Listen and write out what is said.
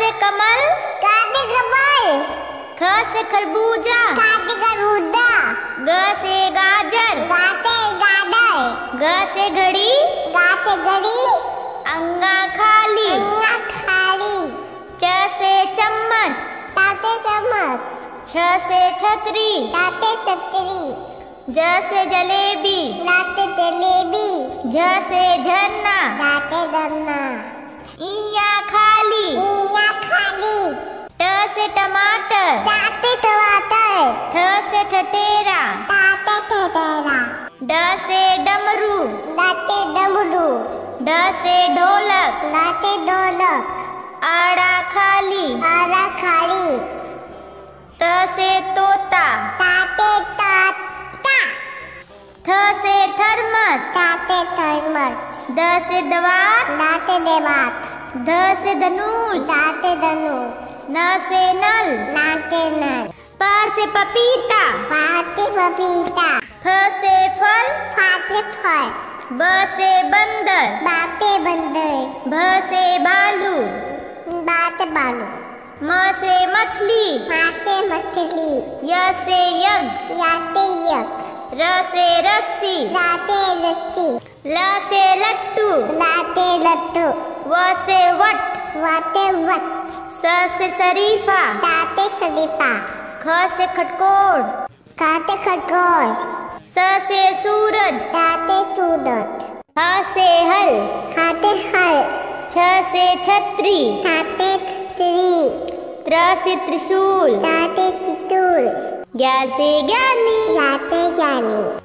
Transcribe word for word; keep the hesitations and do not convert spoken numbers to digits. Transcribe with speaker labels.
Speaker 1: से कमल,
Speaker 2: क से कमल,
Speaker 1: ख से खरबूजा,
Speaker 2: ख से खरबूजा,
Speaker 1: ग से गाजर,
Speaker 2: ग से गाजर,
Speaker 1: घ से घड़ी,
Speaker 2: घ से घड़ी,
Speaker 1: अंगा खाली,
Speaker 2: अंगा खाली,
Speaker 1: च से चम्मच,
Speaker 2: च से चम्मच,
Speaker 1: छ से छतरी,
Speaker 2: च से छतरी,
Speaker 1: ज से जलेबी,
Speaker 2: ज से जलेबी,
Speaker 1: झ से झरना,
Speaker 2: झ से झरना,
Speaker 1: इया खाली,
Speaker 2: इया खाली,
Speaker 1: ट से टमाटर,
Speaker 2: ट से टमाटर,
Speaker 1: ठ से ठठेरा,
Speaker 2: ठ से ठठेरा,
Speaker 1: ड से डमरू,
Speaker 2: ड से डमरू,
Speaker 1: ढ से ढोलक,
Speaker 2: ढ से ढोलक,
Speaker 1: आड़ा खाली,
Speaker 2: आड़ा खाली,
Speaker 1: त से तोता,
Speaker 2: ता से तोता,
Speaker 1: थ से थर्मस,
Speaker 2: ता से थर्मस,
Speaker 1: द से दवात,
Speaker 2: द से देवात,
Speaker 1: ध से धनुष,
Speaker 2: द से धनुष,
Speaker 1: न से नल,
Speaker 2: न से नल,
Speaker 1: प से पपीता,
Speaker 2: प से पपीता,
Speaker 1: फ से फल,
Speaker 2: फ से फल,
Speaker 1: ब से बंदर,
Speaker 2: ब से बंदर,
Speaker 1: भ से भालू,
Speaker 2: ब से बालू,
Speaker 1: म से मछली,
Speaker 2: म से मछली,
Speaker 1: य से यज्ञ,
Speaker 2: य से यज्ञ,
Speaker 1: र से रस्सी,
Speaker 2: र से रस्सी,
Speaker 1: ल से लट्टू,
Speaker 2: ल से लट्टू,
Speaker 1: व से वट,
Speaker 2: व से वट,
Speaker 1: स से शरीफा,
Speaker 2: ट से शरीफा,
Speaker 1: ख से खटकोड़,
Speaker 2: ख से खरगोश,
Speaker 1: स से सूरज,
Speaker 2: ट से सूरज,
Speaker 1: ह से हल,
Speaker 2: ख से हल,
Speaker 1: छ से छतरी,
Speaker 2: ठ से छतरी,
Speaker 1: त्र से त्रिशूल,
Speaker 2: ट से त्रिशूल,
Speaker 1: ज्ञ से ज्ञानी।
Speaker 2: ज से ज्ञानी।